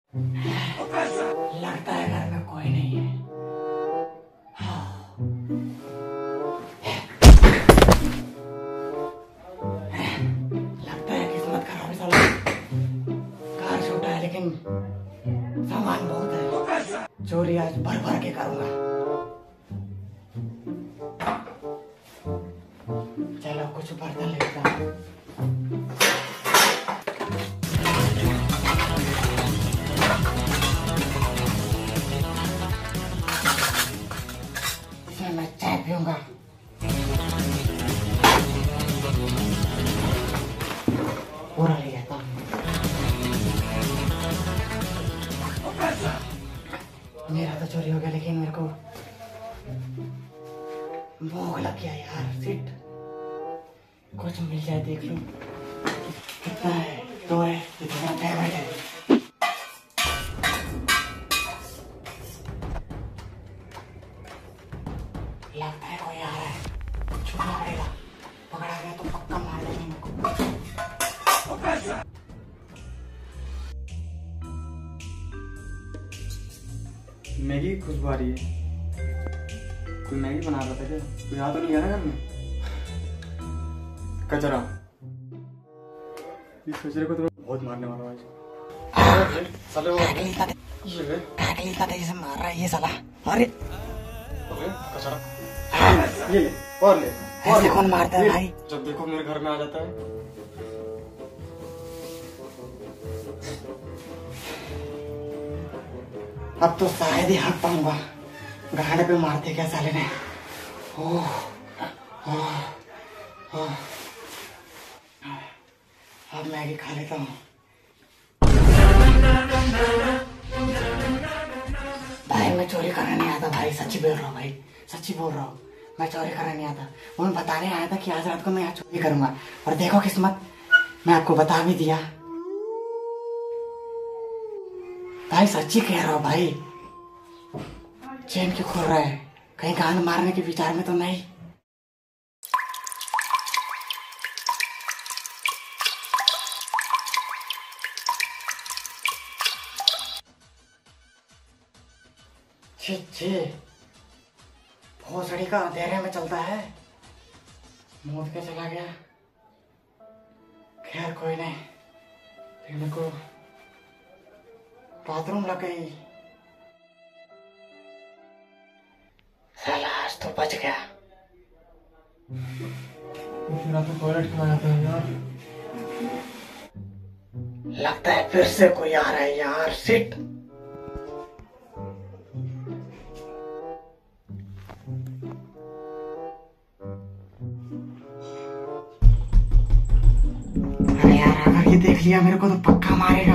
लगता है घर में कोई नहीं है। लगता है किस्मत खराब है साला। कार छोटा है लेकिन सामान बहुत है। चोरी आज भर भर के करूंगा। चलो कुछ बर्तन लेता हूँ। इसमें मैं चाय पीऊंगा। पूरा ले जाता हूँ। मेरा तो चोरी हो गया लेकिन मेरे को भूख लग गया यार। सिट कुछ मिल जाए देख लो। कितना है? 2 है। इतना पेमेंट है। लगता है कोई आ रहा है। छुपना पड़ेगा। पकड़ा गया तो पक्का मार देंगे मेरे को। मैगी की खुशबू आ रही है। कोई मैगी बना रहा था क्या? कोई आ तो नहीं गया ना घर में? कचरा। इस कचरे को तो मैं बहुत मारने वाला हूँ आज। साले वो काकली का तेज से मार रहा है ये साला। अरे कचरा ये ले और ले। ऐसे कौन मारता है भाई? जब देखो मेरे घर में आ जाता है। अब तो शायद ही हट पाऊंगा। गाड़े पे मारते क्या साले ने। ओह अब मैगी खा लेता हूँ। भाई मैं चोरी करने नहीं आता भाई। सच्ची बोल रहा हूँ भाई। सच्ची बोल रहा हूँ। मैं चोरी करने नहीं आता। वो मैं बताने आया था कि आज रात को मैं यहाँ चोरी करूंगा। और देखो किस्मत, मैं आपको बता भी दिया। भाई सच्ची कह रहा हूँ भाई। चेन क्यों खोल रहा है? कहीं गांड मारने के विचार में तो नहीं? छी भोसड़ी का अंधेरे में चलता है। मूद के चला गया। खैर कोई नहीं। मेरे को बाथरूम लग गई। साला आज तो बच गया। मेरा तो टॉयलेट क्यों आता है यार? लगता है फिर से कोई आ रहा है यार। सिट ये देख लिया मेरे को तो पक्का मारेगा।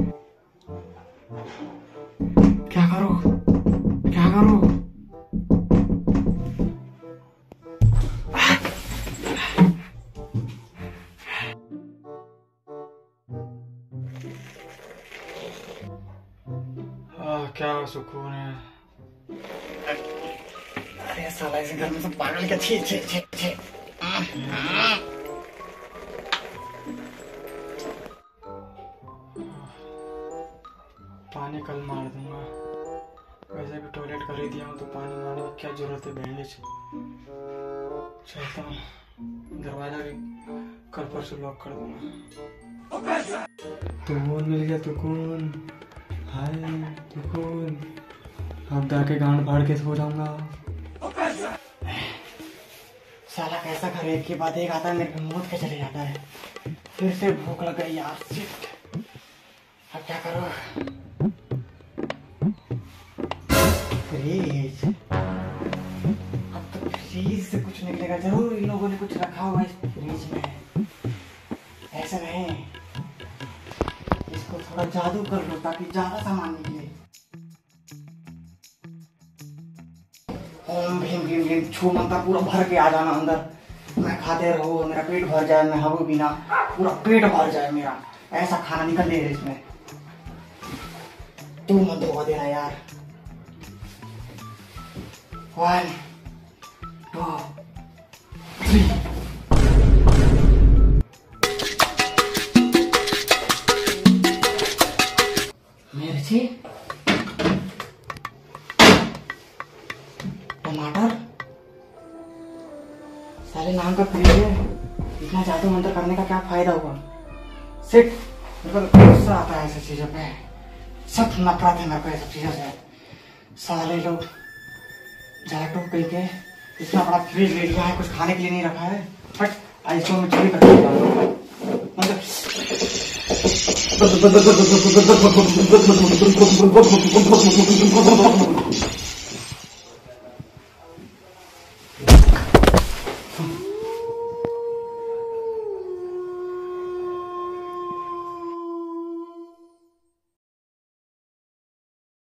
क्या करूं? क्या करूं? क्या सुकून है। अरे साला इस घर में तो पागल क्या। छी छी छी छी। पानी कल मार दूंगा। वैसे भी टॉयलेट कर ही दिया हूँ तो पानी मारने की क्या जरूरत है बहने से। चलता हूँ। दरवाजा भी कल परसों लॉक कर दूंगा। तुकून मिल गया। तुकून हाय तुकून। अब जाके गांड फाड़ के सो जाऊंगा। साला कैसा घर एक की बात एक आता है मेरे मूड के चले जाता है। फिर से भूख लग गई यार। शिट अब क्या करो? फ्रीज। अब तो फ्रीज से कुछ निकलेगा जरूर। इन लोगों ने कुछ रखा हुआ है इस फ्रीज में। ऐसा नहीं, इसको थोड़ा जादू कर लो ताकि ज्यादा सामान निकले। ओम भीम भीम भीम छू मंत्र पूरा भर के आ जाना अंदर। मैं खाते रहो, मेरा पेट भर जाए। मैं हबू बिना पूरा पेट भर जाए मेरा। ऐसा खाना निकल दे इसमें। तू मत धोखा देना यार। 1 2 3। मेरे मिर्ची, टमाटर, साले नाम का फ्रिज है, इतना जादू मंत्र करने का क्या फायदा हुआ। सिट, मेरे को गुस्सा आता है ऐसी चीजों पे, सब नफरत है मेरे को ये सब चीजों से। साले लोग जाटू कहीं के इतना बड़ा फ्रिज ले लिया है, कुछ खाने के लिए नहीं रखा है। बट आज इसको मैं चोरी करके मतलब